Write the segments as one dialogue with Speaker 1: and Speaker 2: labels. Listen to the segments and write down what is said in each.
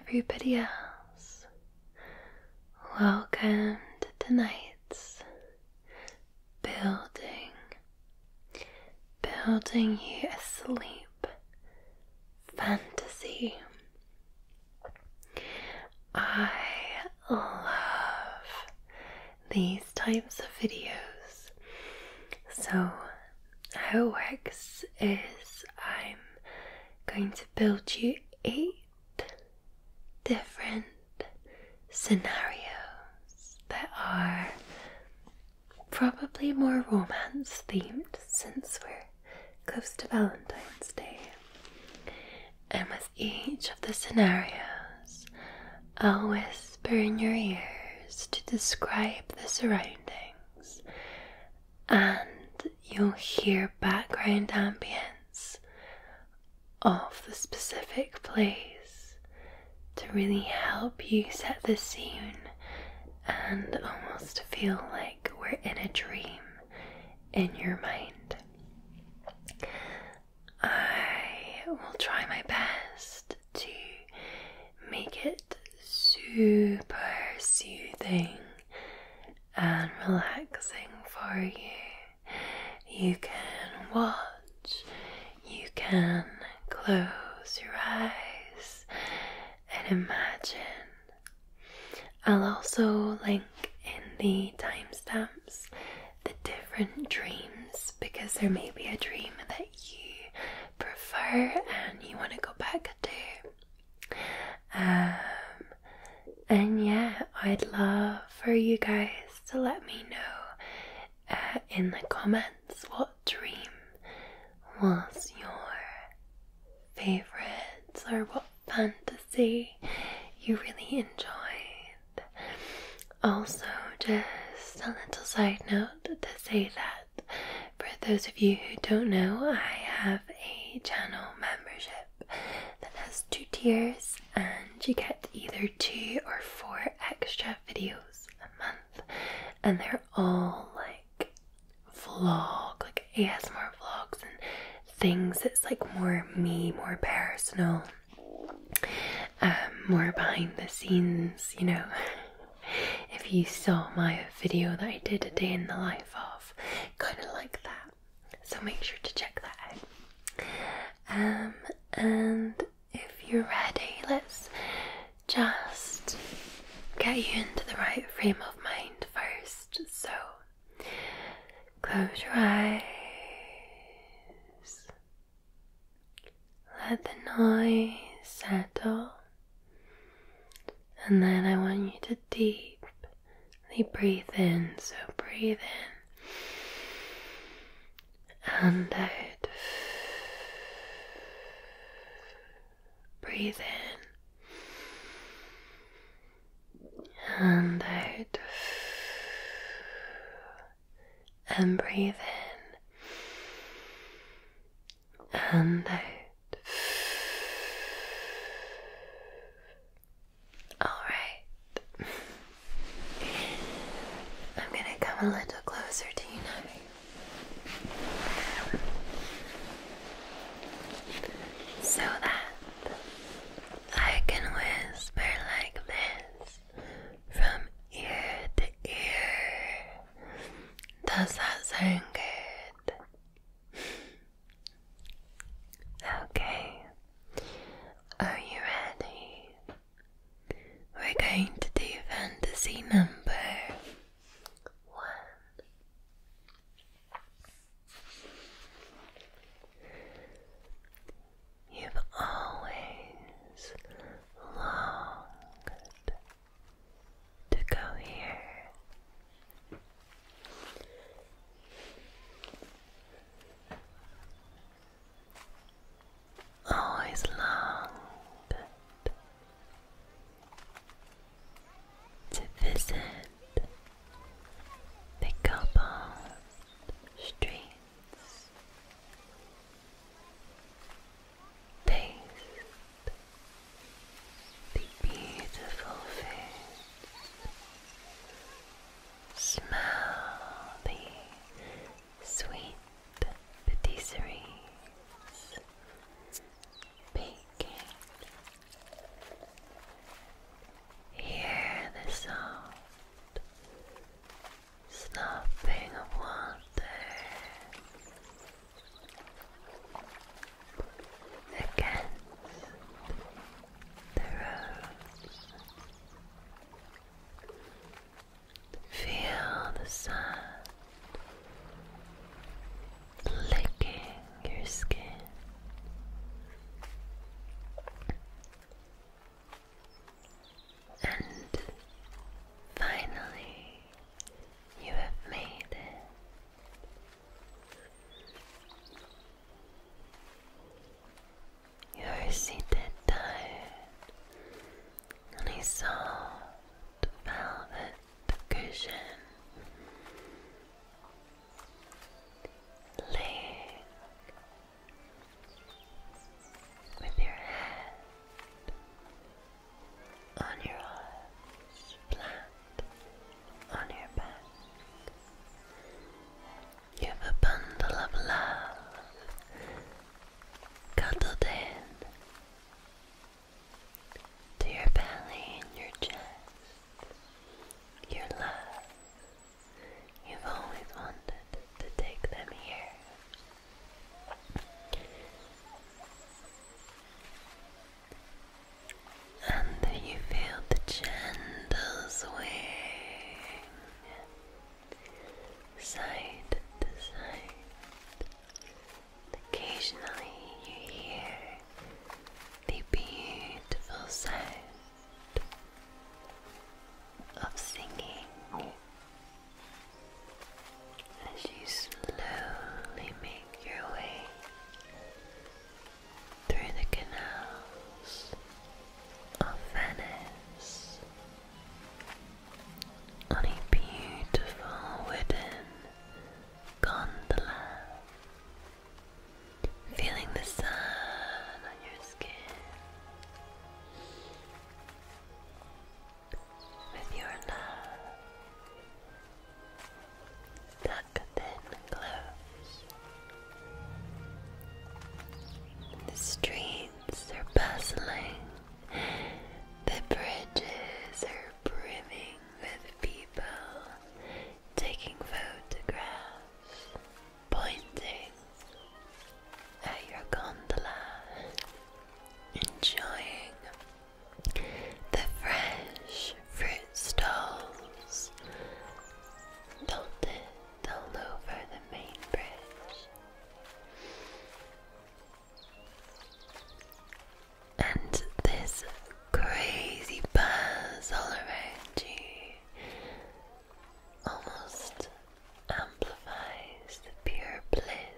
Speaker 1: everybody else. Welcome to tonight's building you a sleep fantasy. I love these types of videos. So how it works is I'm going to build you 8 different scenarios that are probably more romance themed since we're close to Valentine's Day. And with each of the scenarios, I'll whisper in your ears to describe the surroundings, and you'll hear background ambience of the specific place to really help you set the scene and almost feel like we're in a dream in your mind. I will try my best to make it super soothing and relaxing for you. You can watch, you can close your eyes and imagine. I'll also link in the timestamps the different dreams, because there may be a dream that you prefer and you want to go back to. And yeah, I'd love for you guys to let me know in the comments what dream was your favourite, or what fantasy you really enjoyed. Also, just a little side note to say that for those of you who don't know, I have a channel membership that has 2 tiers, and you get either 2 or 4 extra videos a month, and they're all like ASMR vlogs and things that's like more me, more personal, more behind the scenes, you know. If you saw my video that I did a day in the life of, kind of like that. So make sure to check that out. And if you're ready, let's just get you into the right frame of mind first. So close your eyes. Let the noise settle. And then I want you to deeply breathe in. So breathe in and out. Breathe in and out. And breathe in and out. A little closer to you now, so that I can whisper like this from ear to ear. Does that sound good?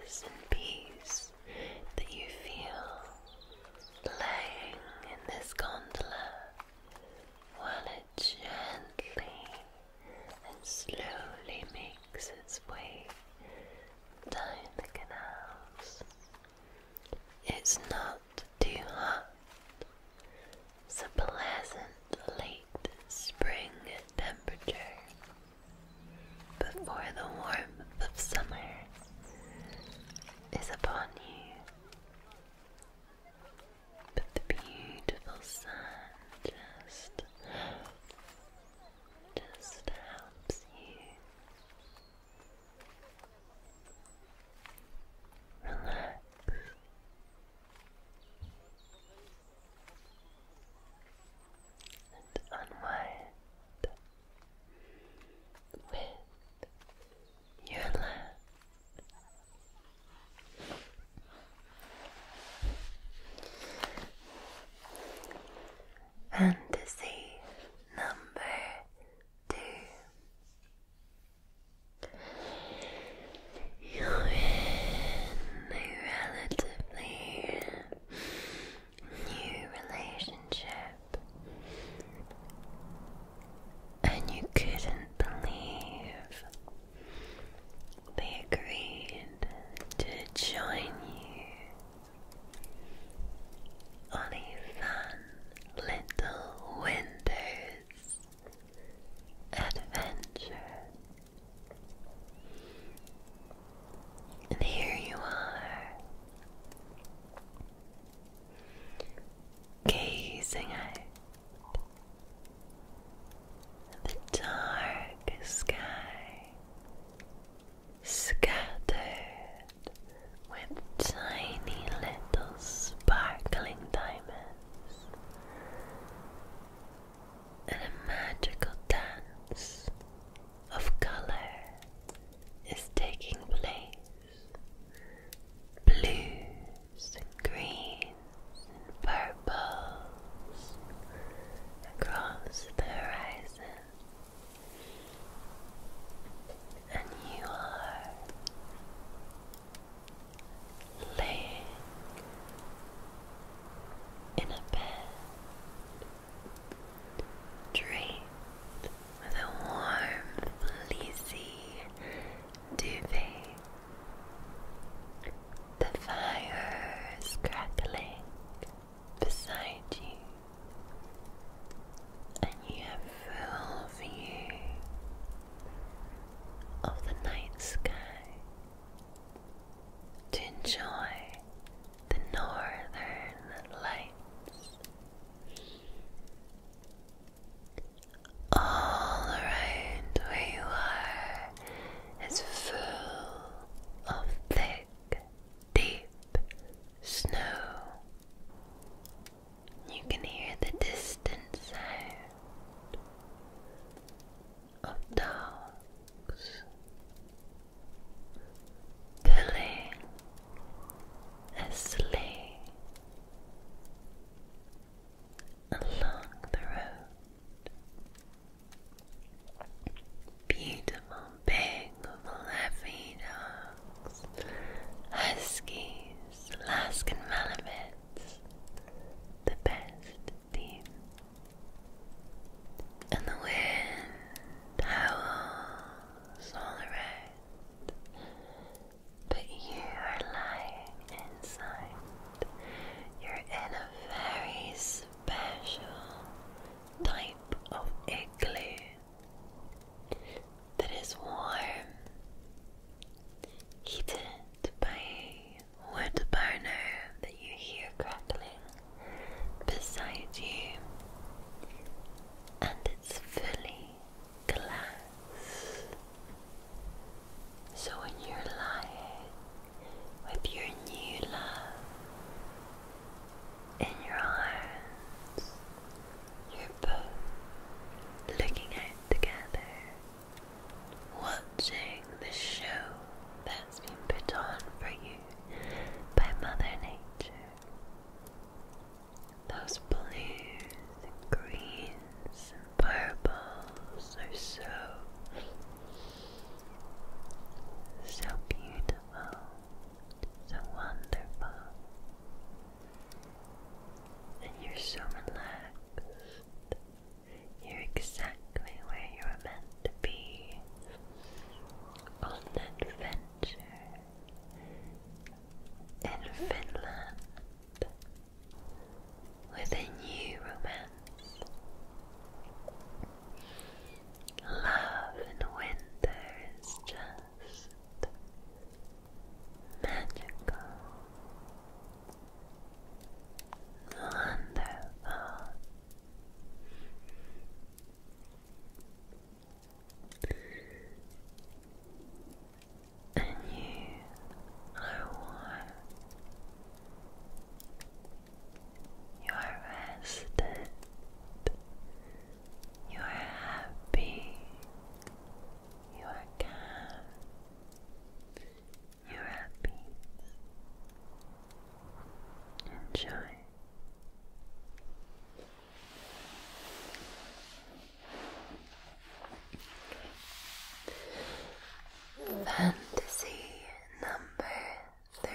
Speaker 1: calmness and peace that you feel laying in this gondola while it gently and slowly makes its way down the canals. It's not too hot. It's a pleasant late spring temperature before the warmth of summer is upon you. But the beautiful sun just helps you relax and unwind with your lap.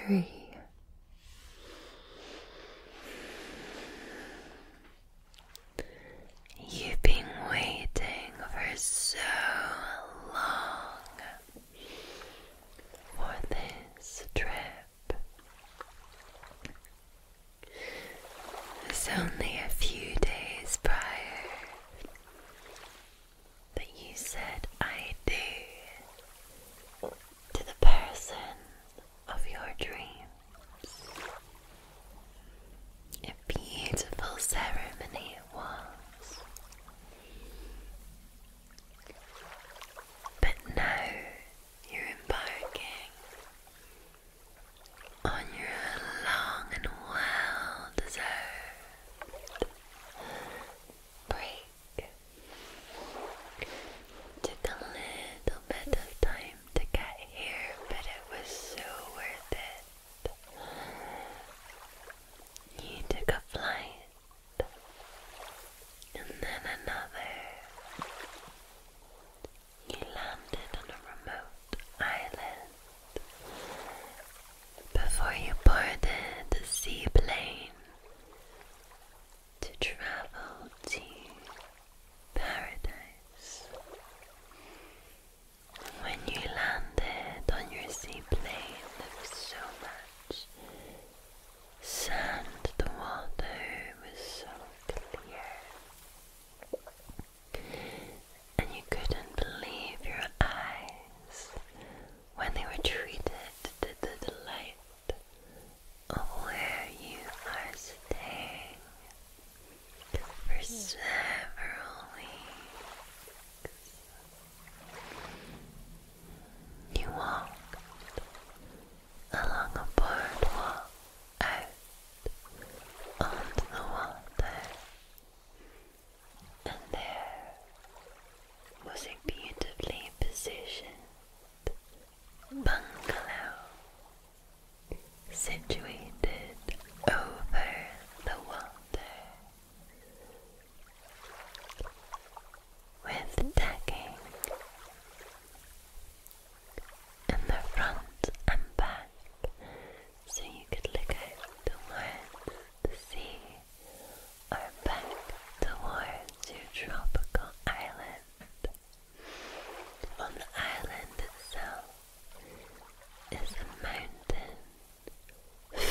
Speaker 1: 3. You've been waiting for so long for this trip. It's only a few days prior that you said I do to the person of your dreams. A beautiful ceremony it was. But now you're embarking on your long and well-deserved break. Took a little bit of time to get here, but it was so worth it. You took a flight, and then another. You landed on a remote island before you boarded the seaplane to travel to paradise. When you landed on your seaplane, there was so much sand, the water was so clear, and you couldn't believe your eyes when they were treated to the delight of where you are staying for several weeks. You walked along a boardwalk out onto the water, and there was a beautifully positioned bungalow situated over the water, with decking in the front and back, so you could look out towards the sea or back towards your tropical island. On the island itself is a mountain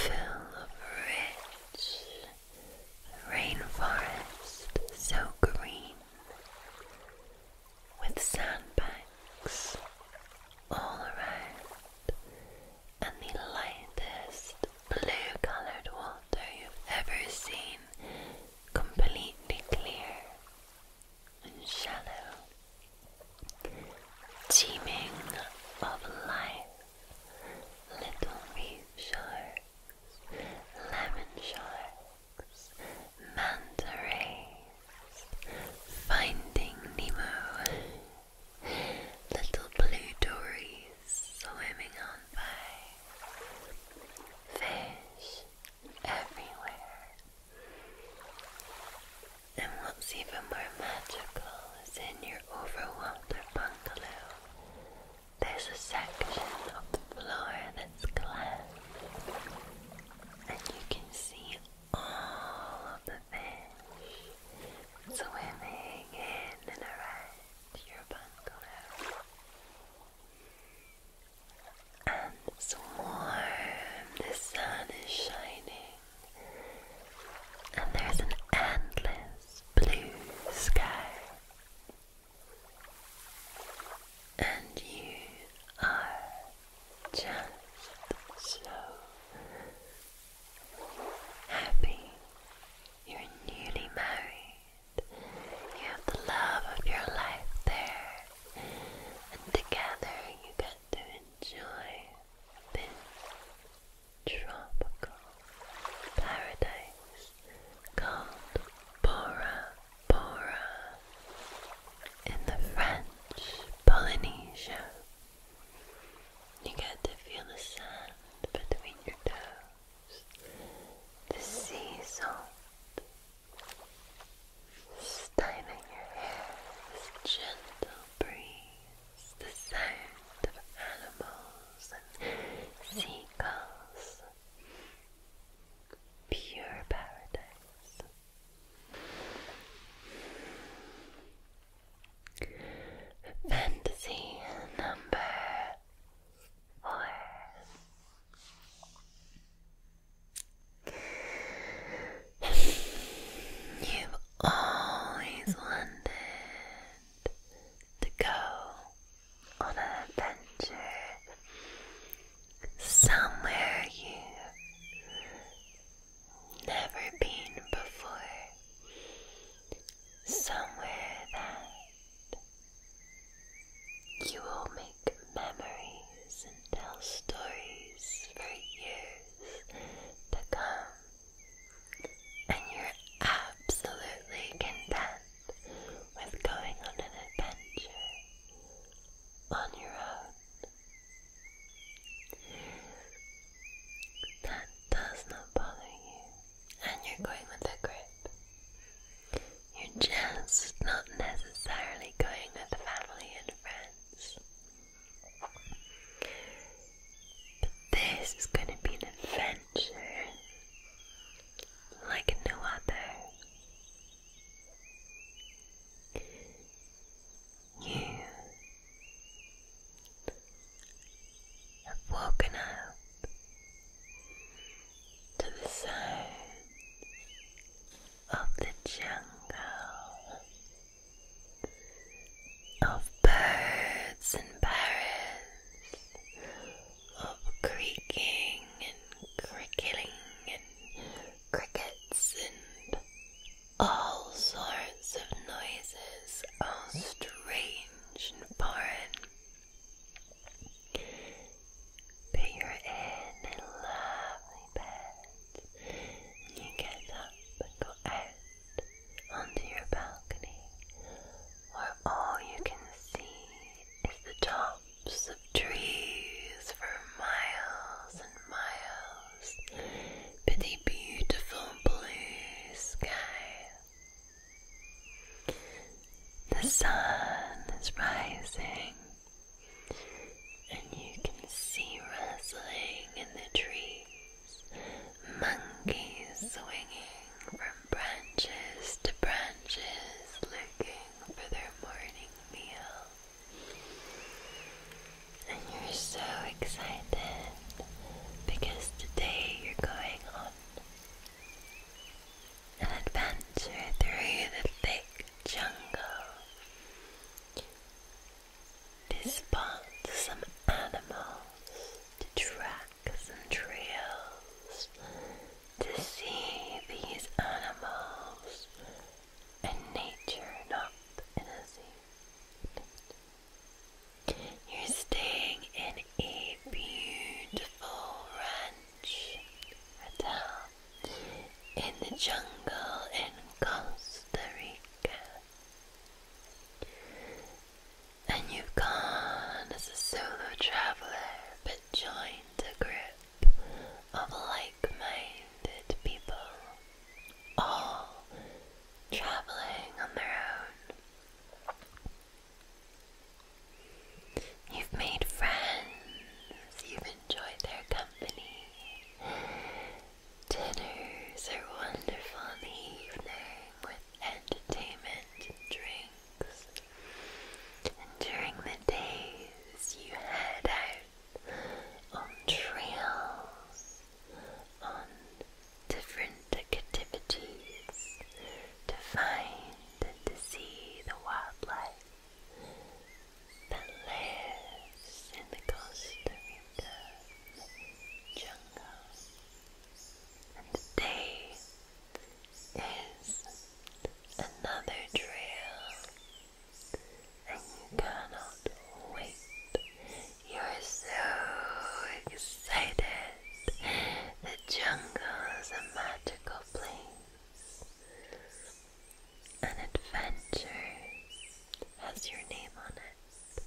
Speaker 1: the jungle in Costa Rica, and you've gone as a solo traveler but joined a group of like-minded people, all traveling on their own. You've made friends, you've enjoyed their company. Dinners are wonderful in the evening with entertainment and drinks. And during the days you head out on trails, on different activities to find and to see the wildlife that lives in the Costa Rica jungle. And today is another trail, and you cannot wait. You're so excited. The jungle is a magical place. An adventure has your name on it.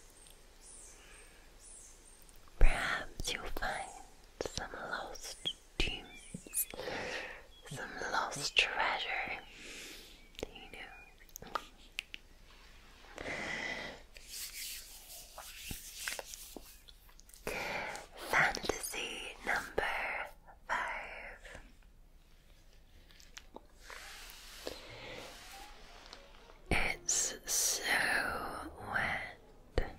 Speaker 1: Perhaps you'll find some lost tombs, some lost treasure. You know. Fantasy number 5. It's so wet.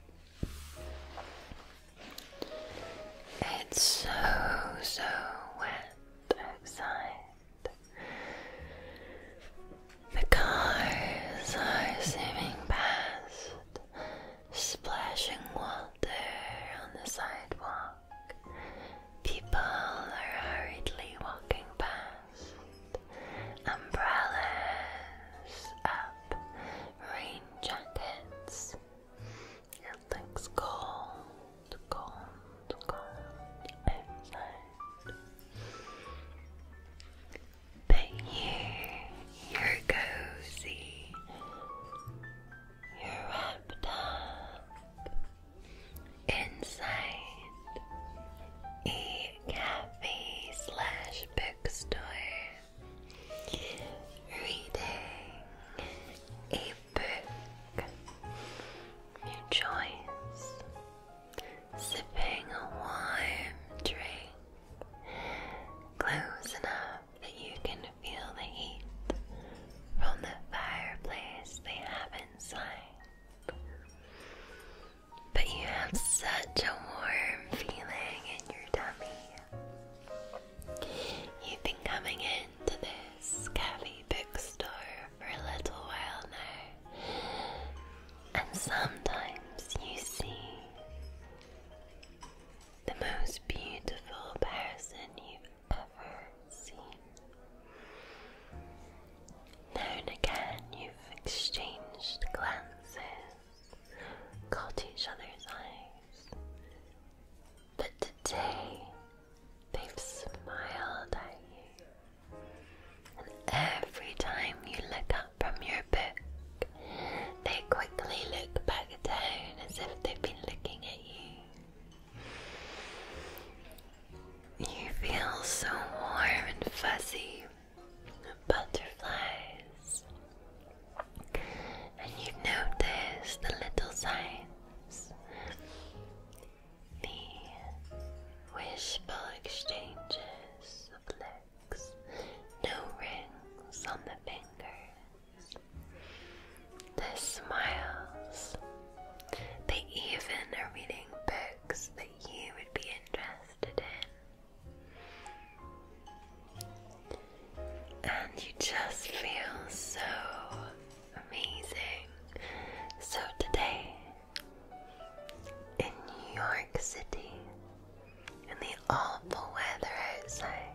Speaker 1: It's so wet outside. The cars are zooming past, splashing water on the sidewalk. People are hurriedly walking past, umbrellas up, rain jackets. It looks cold, cold, cold outside. But you're cozy. You're wrapped up inside a cafe slash bookstore, reading a book, your choice, sipping a warm drink, close enough that you can feel the heat from the fireplace they have inside. But you have such a warm feeling in your tummy. You've been coming into this cafe bookstore for a little while now, and sometimes you see the most beautiful person you've ever seen. Now and again you've exchanged glances, caught each other's eyes, but today they've smiled at you, and every time you look up from your book, they quickly look back down as if they've been looking at you. You feel so warm and fuzzy, butterflies, and you've noticed the little signs, the wishful exchanges of looks, no rings on the fingers, the smiles. They even are reading books that you would be interested in. And you just feel so amazing. So today, in New York City, in the awful weather outside,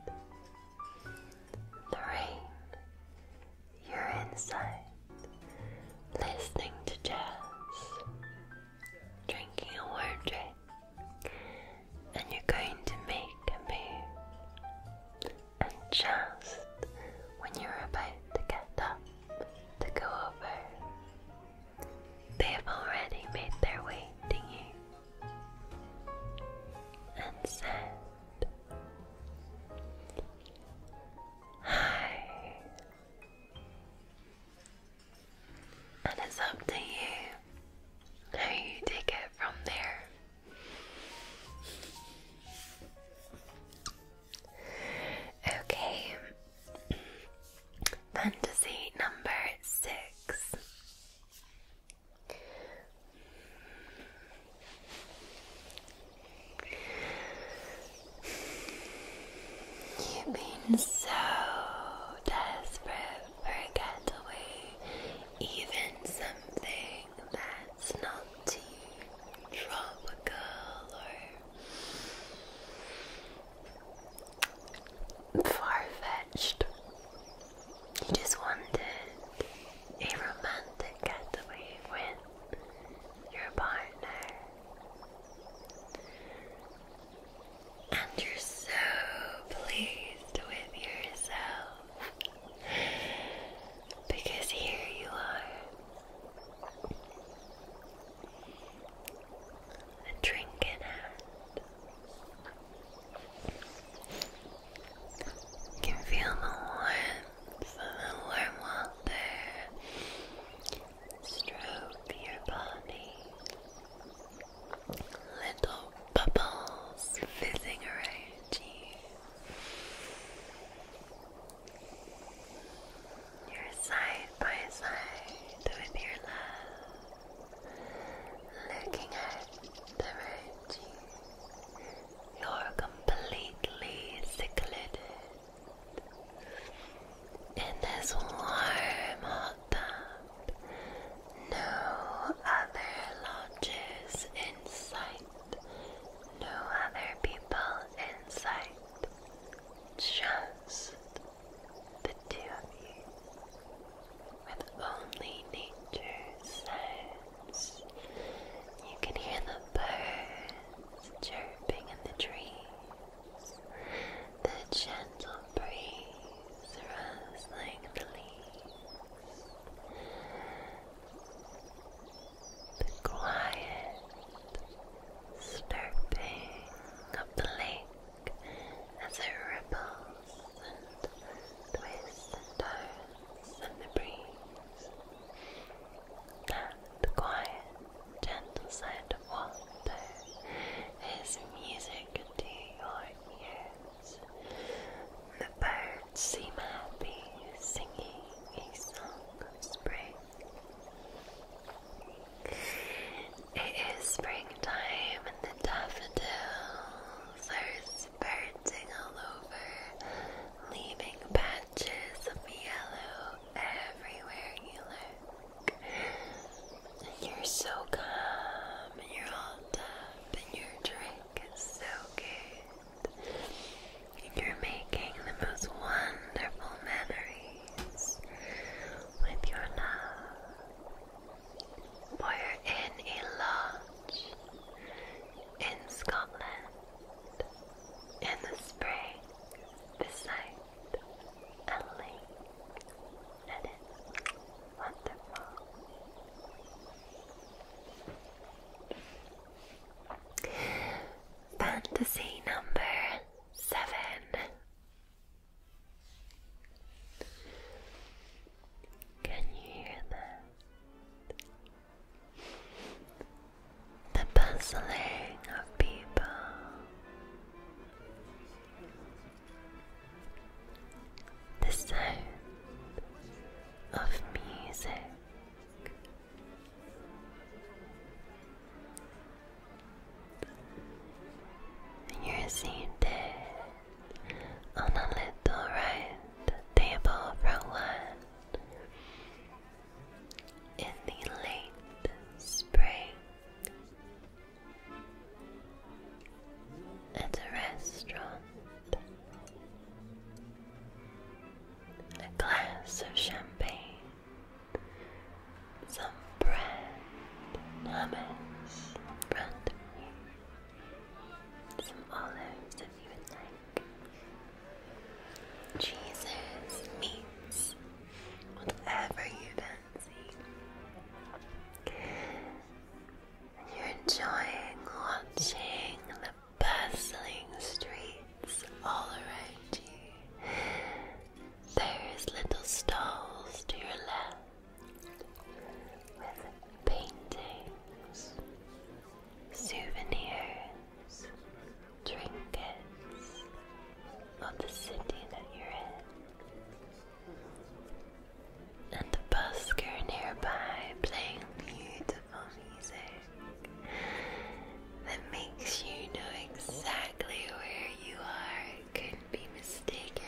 Speaker 1: the rain, you're inside, listening to jazz, drinking a warm drink, and you're going to make a move and just You've been so desperate for a getaway, even something that's not too tropical or far-fetched. You just wanted a romantic getaway with your partner, and you're so pleased with yourself because here you are, a drink in hand. You can feel the warmth of the warm water stroke your body. Little bubbles fizzing around you. You're side by side with your love, looking out around you. You're completely secluded in this warm hot tub. No other lodges in sight. No other people in sight. Just the two of you, with only nature's sounds. You can hear the birds chirping in the trees, the gentle breeze rustling the leaves, the quiet slurping of the lake as it ripples and twists and turns in the breeze. That quiet, gentle sound of water is music to your ears. The birds seem happy, singing a song of spring. It is springtime and the daffodils are sprouting all over, leaving patches of yellow everywhere you look. And you're so calm in your hot tub, and your drink is so good. And you're making the most wonderful memories with your love. We're in a lodge in Scotland in the spring beside a lake, and it's wonderful. Fantasy number 7. Can you hear that? The bustling of people, the sound of music, and you're seated on a little round table for one in the late spring at a restaurant. A glass of champagne, some bread, and hummus in front of you, some olives if you would like, cheeses, meats, whatever you fancy. And you're enjoying watching the bustling streets all around you. There's little stalls to your left with paintings, souvenirs, trinkets of the city that you're in, and a busker nearby playing beautiful music that makes you know exactly where you are. It couldn't be mistaken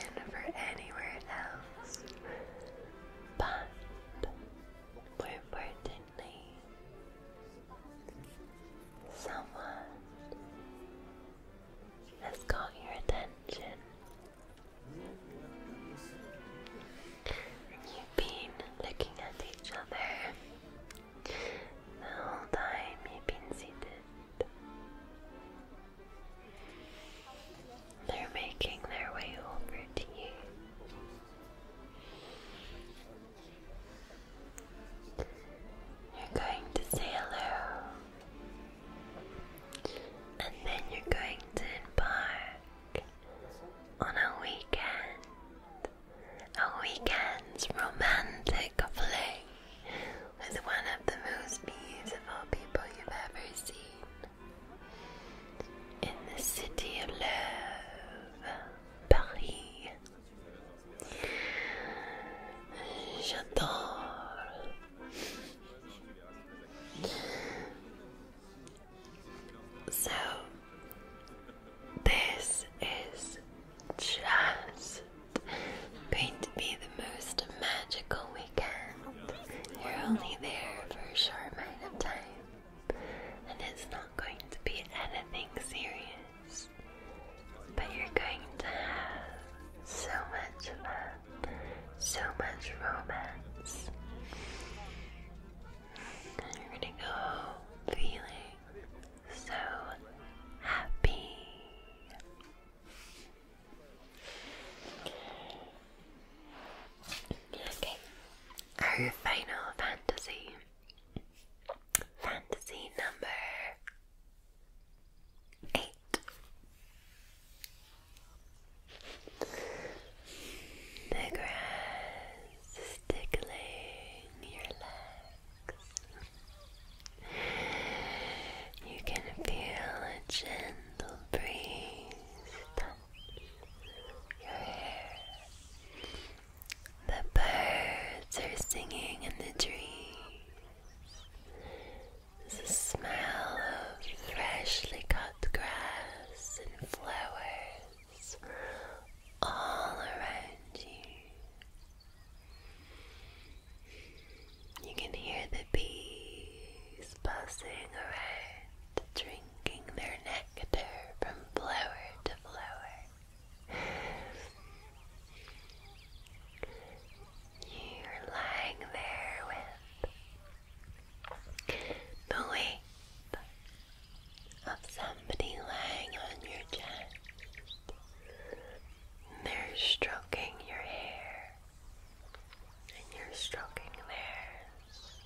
Speaker 1: stroking your hair and you're stroking theirs,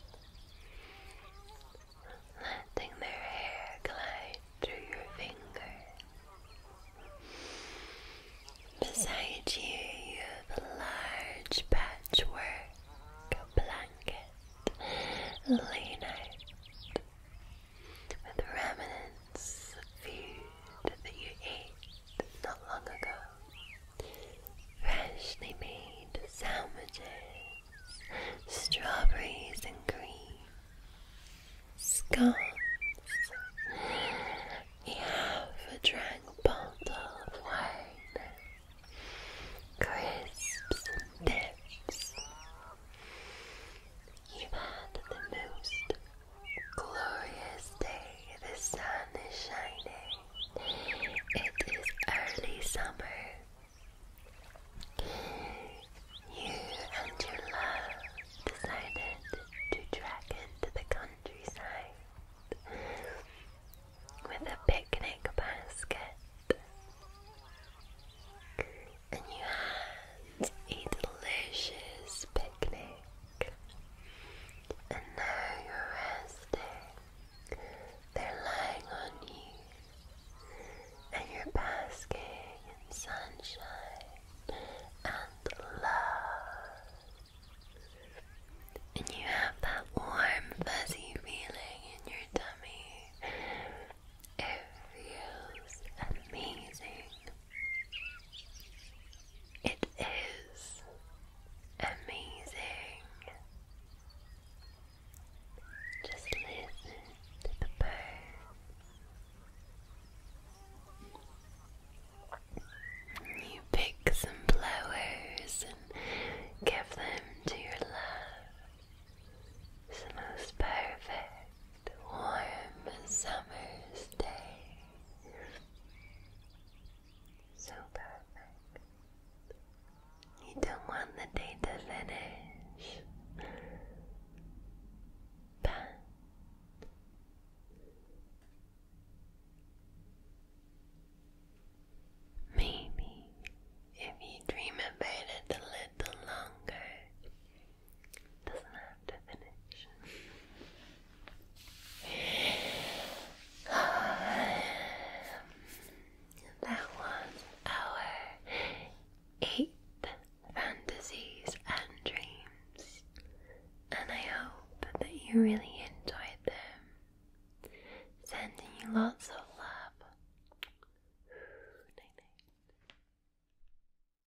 Speaker 1: letting their hair glide through your fingers. Beside you, you have a large patchwork blanket laid out with remnants of food that you ate not long ago. Freshly made sandwiches, strawberries and cream, scones, a half-drank bottle of wine, crisps and dips. You've had the most glorious day. The sun is shining. It is early summer. You and your love decided to trek into the countryside with a picnic basket, and you had a delicious picnic, and now you're resting. They're lying on you, and you're basking in sunshine and love, and you have that warm fuzzy feeling in your tummy. It feels amazing. It is amazing. Just listen to the birds. You pick some flowers and give them to your love. It's the most perfect, warm summer's day. So perfect. You don't want the day to finish. But maybe if you dream about it a little longer, it doesn't have to finish. That was our 8 fantasies and dreams, and I hope that you really